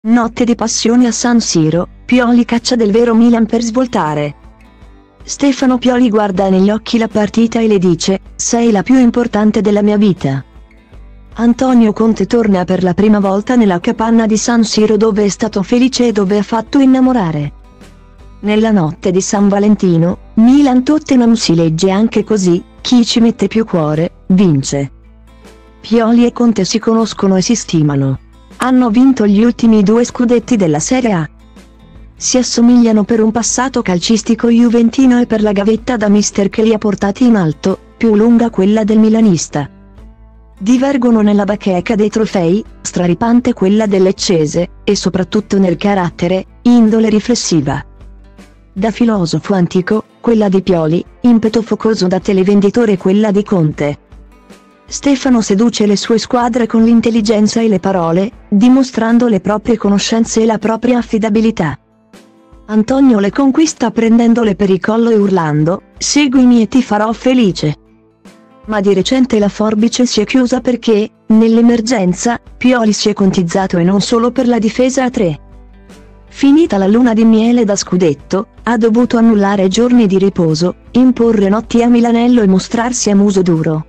Notte di passione a San Siro, Pioli caccia del vero Milan per svoltare. Stefano Pioli guarda negli occhi la partita e le dice: sei la più importante della mia vita. Antonio Conte torna per la prima volta nella capanna di San Siro, dove è stato felice e dove ha fatto innamorare. Nella notte di San Valentino, Milan-Tottenham si legge anche così: chi ci mette più cuore, vince. Pioli e Conte si conoscono e si stimano. Hanno vinto gli ultimi 2 scudetti della Serie A. Si assomigliano per un passato calcistico juventino e per la gavetta da mister che li ha portati in alto, più lunga quella del milanista. Divergono nella bacheca dei trofei, straripante quella del Leccese, e soprattutto nel carattere, indole riflessiva. Da filosofo antico, quella di Pioli, impeto focoso da televenditore quella di Conte. Stefano seduce le sue squadre con l'intelligenza e le parole, dimostrando le proprie conoscenze e la propria affidabilità. Antonio le conquista prendendole per il collo e urlando: seguimi e ti farò felice. Ma di recente la forbice si è chiusa perché, nell'emergenza, Pioli si è contizzato e non solo per la difesa a 3. Finita la luna di miele da scudetto, ha dovuto annullare giorni di riposo, imporre notti a Milanello e mostrarsi a muso duro.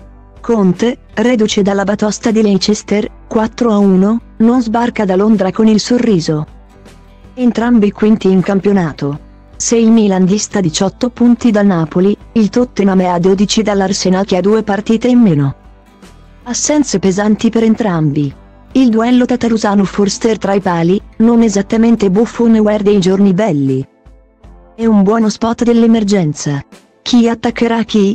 Conte, reduce dalla batosta di Leicester, 4-1, non sbarca da Londra con il sorriso. Entrambi quinti in campionato. Se il Milan dista 18 punti dal Napoli, il Tottenham è a 12 dall'Arsenal che ha 2 partite in meno. Assenze pesanti per entrambi. Il duello Tatarusanu-Forster tra i pali, non esattamente Buffon-Wear dei giorni belli. È un buono spot dell'emergenza. Chi attaccherà chi?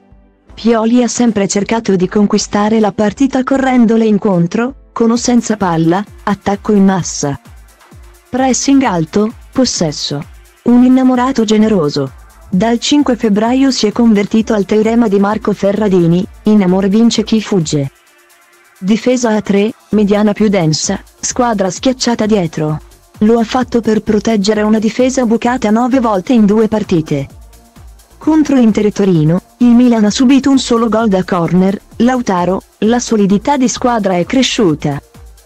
Pioli ha sempre cercato di conquistare la partita correndole incontro, con o senza palla, attacco in massa. Pressing alto, possesso. Un innamorato generoso. Dal 5 febbraio si è convertito al teorema di Marco Ferradini: in amore vince chi fugge. Difesa a 3, mediana più densa, squadra schiacciata dietro. Lo ha fatto per proteggere una difesa bucata 9 volte in 2 partite. Contro Inter e Torino, il Milan ha subito un solo gol da corner. Lautaro, la solidità di squadra è cresciuta.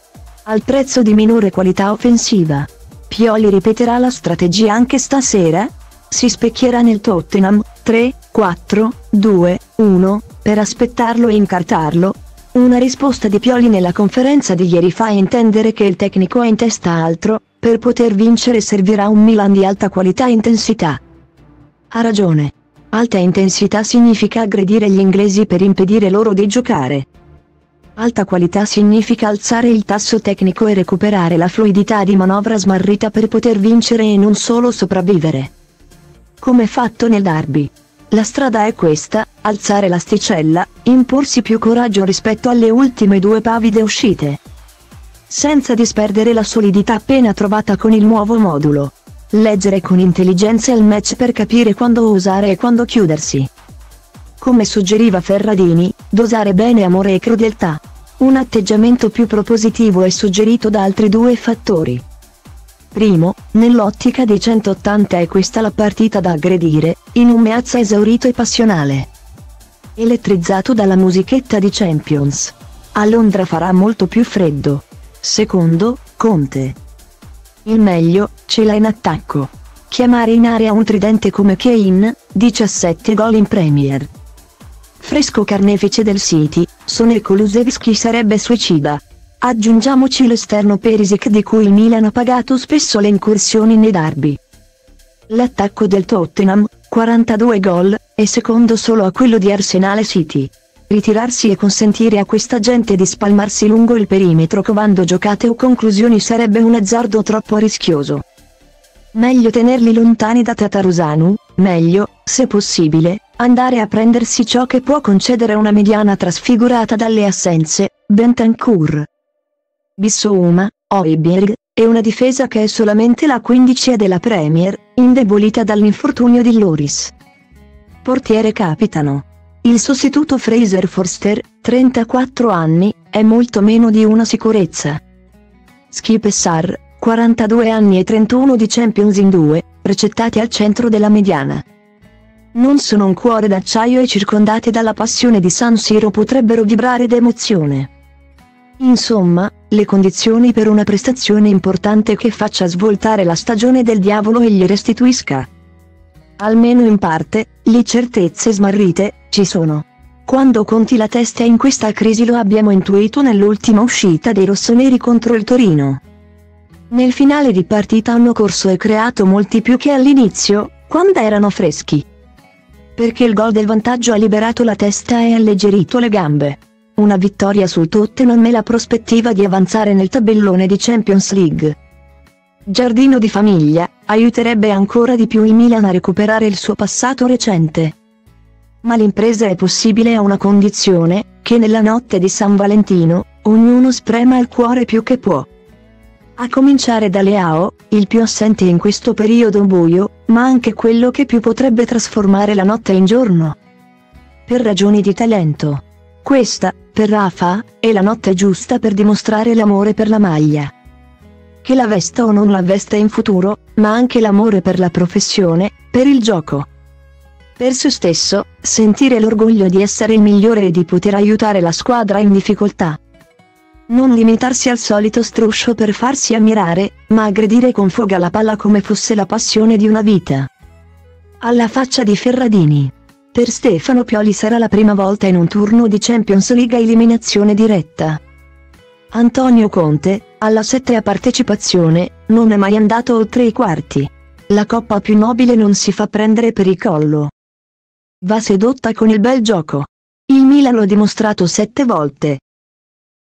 Al prezzo di minore qualità offensiva. Pioli ripeterà la strategia anche stasera? Si specchierà nel Tottenham, 3, 4, 2, 1, per aspettarlo e incartarlo? Una risposta di Pioli nella conferenza di ieri fa intendere che il tecnico ha in testa altro: per poter vincere servirà un Milan di alta qualità e intensità. Ha ragione. Alta intensità significa aggredire gli inglesi per impedire loro di giocare. Alta qualità significa alzare il tasso tecnico e recuperare la fluidità di manovra smarrita per poter vincere e non solo sopravvivere. Come fatto nel derby. La strada è questa: alzare l'asticella, imporsi più coraggio rispetto alle ultime 2 pavide uscite. Senza disperdere la solidità appena trovata con il nuovo modulo. Leggere con intelligenza il match per capire quando osare e quando chiudersi. Come suggeriva Ferradini, dosare bene amore e crudeltà. Un atteggiamento più propositivo è suggerito da altri 2 fattori. Primo, nell'ottica dei 180 è questa la partita da aggredire, in un Meazza esaurito e passionale. Elettrizzato dalla musichetta di Champions. A Londra farà molto più freddo. Secondo, Conte. Il meglio ce l'ha in attacco. Chiamare in area un tridente come Kane, 17 gol in Premier. Fresco carnefice del City, Son Kulusevski sarebbe suicida. Aggiungiamoci l'esterno Perisic di cui il Milan ha pagato spesso le incursioni nei derby. L'attacco del Tottenham, 42 gol, è secondo solo a quello di Arsenal e City. Ritirarsi e consentire a questa gente di spalmarsi lungo il perimetro covando giocate o conclusioni sarebbe un azzardo troppo rischioso. Meglio tenerli lontani da Tatarusanu, meglio, se possibile, andare a prendersi ciò che può concedere una mediana trasfigurata dalle assenze, Bentancur, Bissouma, Højbjerg, e una difesa che è solamente la 15ª della Premier, indebolita dall'infortunio di Lloris. Portiere capitano. Il sostituto Fraser Forster, 34 anni, è molto meno di una sicurezza. Skip e Sarr, 42 anni e 31 di Champions in 2, precettati al centro della mediana. Non sono un cuore d'acciaio e circondati dalla passione di San Siro potrebbero vibrare d'emozione. Insomma, le condizioni per una prestazione importante che faccia svoltare la stagione del diavolo e gli restituisca, almeno in parte, le certezze smarrite, ci sono. Quando conti la testa in questa crisi lo abbiamo intuito nell'ultima uscita dei rossoneri contro il Torino. Nel finale di partita hanno corso e creato molti più che all'inizio, quando erano freschi. Perché il gol del vantaggio ha liberato la testa e alleggerito le gambe. Una vittoria sul Tottenham e la prospettiva di avanzare nel tabellone di Champions League. Giardino di famiglia, aiuterebbe ancora di più il Milan a recuperare il suo passato recente. Ma l'impresa è possibile a una condizione, che nella notte di San Valentino, ognuno sprema il cuore più che può. A cominciare da Leao, il più assente in questo periodo buio, ma anche quello che più potrebbe trasformare la notte in giorno. Per ragioni di talento. Questa, per Rafa, è la notte giusta per dimostrare l'amore per la maglia. Che la vesta o non la vesta in futuro, ma anche l'amore per la professione, per il gioco. Per se stesso, sentire l'orgoglio di essere il migliore e di poter aiutare la squadra in difficoltà. Non limitarsi al solito struscio per farsi ammirare, ma aggredire con foga la palla come fosse la passione di una vita. Alla faccia di Ferradini. Per Stefano Pioli sarà la prima volta in un turno di Champions League a eliminazione diretta. Antonio Conte, alla 7ª partecipazione, non è mai andato oltre i quarti. La coppa più nobile non si fa prendere per il collo. Va sedotta con il bel gioco. Il Milan l'ha dimostrato 7 volte,